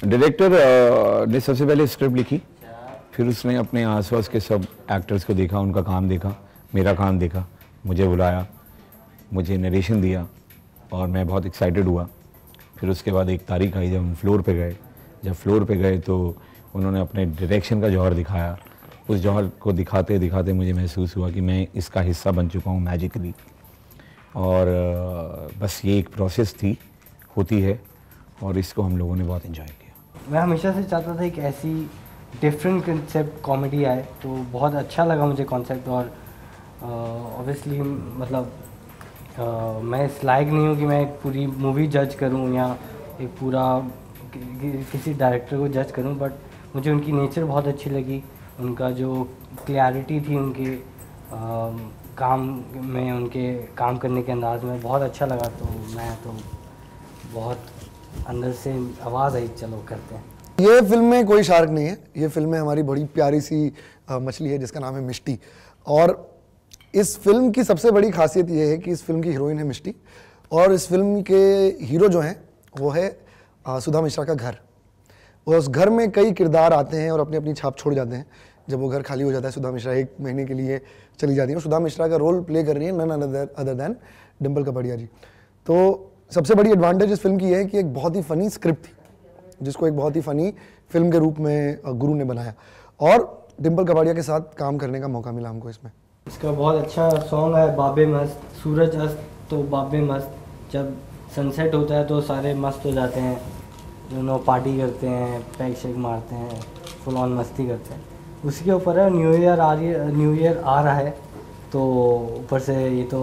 Director ने सबसे पहले स्क्रिप्ट लिखी, फिर उसने अपने आसपास के सब एक्टर्स को देखा, उनका काम देखा, मेरा काम देखा, मुझे बुलाया, मुझे नरेशन दिया और मैं बहुत एक्साइटेड हुआ। फिर उसके बाद एक तारीख आई जब हम फ्लोर पे गए। जब फ्लोर पे गए तो उन्होंने अपने डायरेक्शन का जौहर दिखाया। उस जौहर को दिखाते दिखाते मुझे महसूस हुआ कि मैं इसका हिस्सा बन चुका हूँ मैजिकली। और बस ये एक प्रोसेस थी, होती है, और इसको हम लोगों ने बहुत एंजॉय किया। मैं हमेशा से चाहता था एक ऐसी डिफरेंट कंसेप्ट कॉमेडी आए, तो बहुत अच्छा लगा मुझे कॉन्सेप्ट। और ऑब्वियसली मतलब मैं इस लायक नहीं हूँ कि मैं एक पूरी मूवी जज करूँ या एक पूरा किसी डायरेक्टर को जज करूँ, बट मुझे उनकी नेचर बहुत अच्छी लगी, उनका जो क्लैरिटी थी उनके काम में, उनके काम करने के अंदाज में बहुत अच्छा लगा। तो मैं तो बहुत अंदर से आवाज़ आई, चलो करते हैं। ये फिल्म में कोई शार्क नहीं है, ये फिल्म में हमारी बड़ी प्यारी सी मछली है जिसका नाम है मिष्टी। और इस फिल्म की सबसे बड़ी खासियत ये है कि इस फिल्म की हीरोइन है मिष्टी, और इस फिल्म के हीरो जो हैं वो है सुधा मिश्रा का घर। और उस घर में कई किरदार आते हैं और अपनी अपनी छाप छोड़ जाते हैं। जब वो घर खाली हो जाता है, सुधा मिश्रा 1 महीने के लिए चली जाती है, और सुधा मिश्रा का रोल प्ले कर रही है none other than Dimple Kapadia ji. तो सबसे बड़ी एडवांटेज इस फिल्म की है कि एक बहुत ही फ़नी स्क्रिप्ट थी, जिसको एक बहुत ही फ़नी फिल्म के रूप में गुरु ने बनाया, और डिम्पल कपाड़िया के साथ काम करने का मौका मिला हमको इसमें। इसका बहुत अच्छा सॉन्ग है बाबे मस्त, सूरज अस्त तो बाबे मस्त। जब सनसेट होता है तो सारे मस्त हो जाते हैं, दोनों पार्टी करते हैं, पैक शेक मारते हैं, फुल ऑन मस्ती करते हैं। उसी के ऊपर है न्यू ईयर आ रहा है, तो ऊपर से ये तो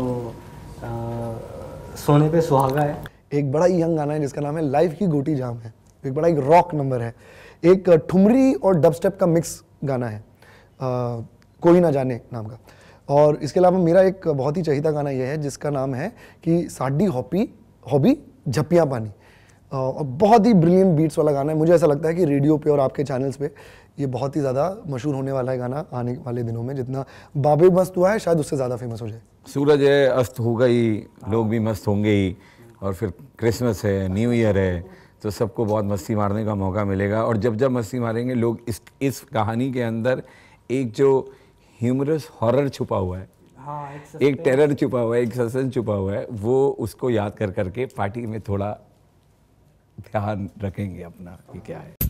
सोने पे सुहागा है। एक बड़ा ही यंग गाना है जिसका नाम है लाइफ की गोटी जाम है, एक बड़ा एक रॉक नंबर है, एक ठुमरी और डबस्टेप का मिक्स गाना है, कोई ना जाने नाम का। और इसके अलावा मेरा एक बहुत ही चहीता गाना यह है जिसका नाम है कि साडी हॉबी झप्पियाँ पानी, और बहुत ही ब्रिलियंट बीट्स वाला गाना है। मुझे ऐसा लगता है कि रेडियो पे और आपके चैनल्स पे ये बहुत ही ज़्यादा मशहूर होने वाला है गाना आने वाले दिनों में। जितना बाबे मस्त हुआ है शायद उससे ज़्यादा फेमस हो जाए। सूरज है, अस्त होगा ही, लोग भी मस्त होंगे ही, और फिर क्रिसमस है, न्यू ईयर है, तो सबको बहुत मस्ती मारने का मौका मिलेगा। और जब जब मस्ती मारेंगे लोग, इस कहानी के अंदर एक जो ह्यूमरस हॉरर छुपा हुआ है, एक टेरर छुपा हुआ है, एक सस्पेंस छुपा हुआ है, वो उसको याद कर करके पार्टी में थोड़ा ध्यान रखेंगे अपना कि क्या है।